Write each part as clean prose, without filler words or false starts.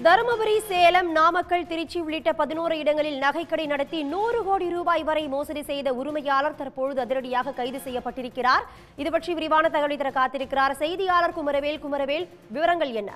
தருமபுரி, சேலம், நாமக்கல், திருச்சி உள்ளிட்ட 11 இடங்களில் நகைக்கடை நடத்தி 100 கோடி ரூபாய் வரை மோசடி செய்த உரிமையாளர் தற்பொழுது அதிரடியாக கைது செய்யப்பட்டிருக்கிறார். இதுபற்றி விரிவான தகவலை தர காத்திருக்கிறார் செய்தியாளர் குமரவேல். விவரங்கள் என்ன?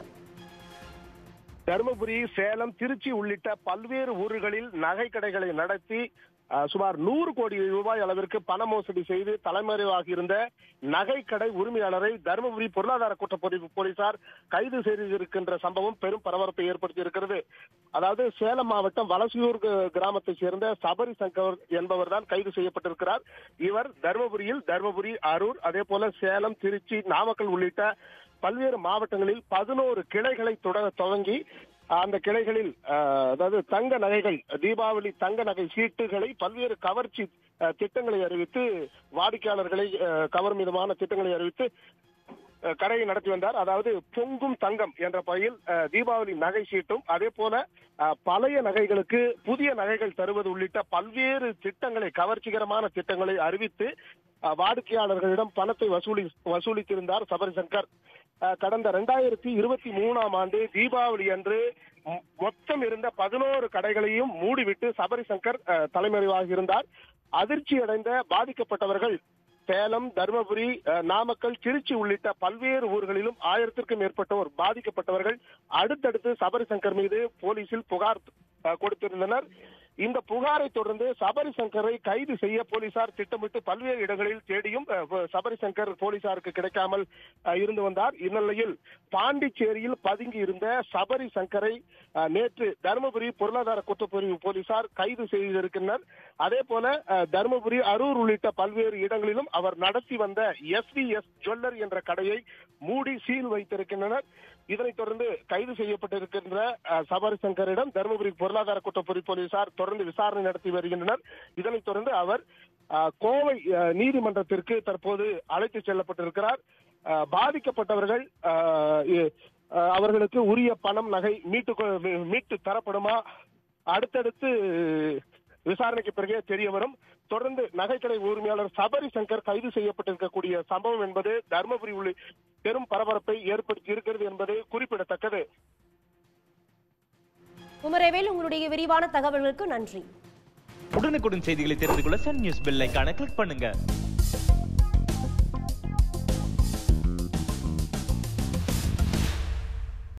தருமபுரி, சேலம், திருச்சி உள்ளிட்ட பல்வேறு ஊர்களில் நகைக்கடைகளை நடத்தி சுமார் 100 கோடி ரூபாய் அளவிற்கு பண மோசடி செய்து தலைமறைவாகி இருந்த நகைக்கடை உரிமையாளரை தருமபுரி பொருளாதார குற்றப்பிரிவு போலீசார் கைது செய்திருக்கின்ற சம்பவம் பெரும் பரபரப்பை ஏற்படுத்தி இருக்கிறது. அதாவது சேலம் மாவட்டம் வலசையூர் கிராமத்தைச் சேர்ந்த சபரி சங்கர் என்பவர் தான் கைது செய்யப்பட்டிருக்கிறார். இவர் தருமபுரி, அரூர், அதே போல சேலம், திருச்சி, நாமக்கல் உள்ளிட்ட பல்வேறு மாவட்டங்களில் 11 கிளைகளை துவங்கி அந்த கிளைகளில் அதாவது தங்க நகைகள், தீபாவளி தங்க நகை சீட்டுகளை பல்வேறு கவர்ச்சி திட்டங்களை அறிவித்து வாடிக்கையாளர்களை கவரும் விதமான திட்டங்களை அறிவித்து கடையை நடத்தி வந்தார். அதாவது பொங்கும் தங்கம் என்ற பெயரில் தீபாவளி நகை சீட்டும், அதே போல பழைய நகைகளுக்கு புதிய நகைகள் தருவது உள்ளிட்ட பல்வேறு திட்டங்களை, கவர்ச்சிகரமான திட்டங்களை அறிவித்து வாடிக்கையாளர்களிடம் பணத்தை வசூலித்திருந்தார் சபரி சங்கர். கடந்த 2023ஆம் ஆண்டு தீபாவளி அன்று மொத்தம் இருந்த 11 கடைகளையும் மூடிவிட்டு சபரி சங்கர் தலைமறைவாகி இருந்தார். அதிர்ச்சி அடைந்த பாதிக்கப்பட்டவர்கள் சேலம், தருமபுரி, நாமக்கல், திருச்சி உள்ளிட்ட பல்வேறு ஊர்களிலும் 1000க்கும் மேற்பட்டோர் பாதிக்கப்பட்டவர்கள் அடுத்தடுத்து சபரி சங்கர் மீது போலீசில் புகார் கொடுத்திருந்தனர். இந்த புகாரை தொடர்ந்து சபரி சங்கரை கைது செய்ய போலீசார் திட்டமிட்டு பல்வேறு இடங்களில் தேடியும் சபரி சங்கர் போலீசாருக்கு கிடைக்காமல் இருந்து வந்தார். இந்நிலையில் பாண்டிச்சேரியில் பதுங்கி இருந்த சபரி சங்கரை நேற்று தருமபுரி பொருளாதார குற்றப்பிரிவு போலீசார் கைது செய்திருக்கின்றனர். அதே போல தருமபுரி, அரூர் உள்ளிட்ட பல்வேறு இடங்களிலும் அவர் நடத்தி வந்த SVS ஜுவல்லர் என்ற கடையை மூடி சீல் வைத்திருக்கின்றனர். இதனைத் தொடர்ந்து கைது செய்யப்பட்டிருக்கின்ற சபரி சங்கரிடம் தருமபுரி பொருளாதார குற்றப்பிரிவு போலீசார் தொடர்ந்து விசாரணை நடத்தி வருகின்றனர். இதனைத் தொடர்ந்து அவர் கோவை நீதிமன்றத்திற்கு தற்போது அழைத்துச் செல்லப்பட்டிருக்கிறார். பாதிக்கப்பட்டவர்கள் அவர்களுக்கு உரிய பணம், நகை மீட்டு தரப்படுமா அடுத்தடுத்து விசாரணைக்கு பிறகே தெரிய வரும். தொடர்ந்து நகைக்கடை உரிமையாளர் சபரி சங்கர் கைது செய்யப்பட்டிருக்கக்கூடிய சம்பவம் என்பது தருமபுரி உள்ள பெரும் பரபரப்பை ஏற்படுத்தி இருக்கிறது என்பது குறிப்பிடத்தக்கது. குமரவேல், உங்களுடைய விரிவான தகவல்களுக்கு நன்றி. உடனுக்குடன் செய்திகளை தெரிந்து கொள்ள சன் நியூஸ் பெல் ஐகானை கிளிக் பண்ணுங்க.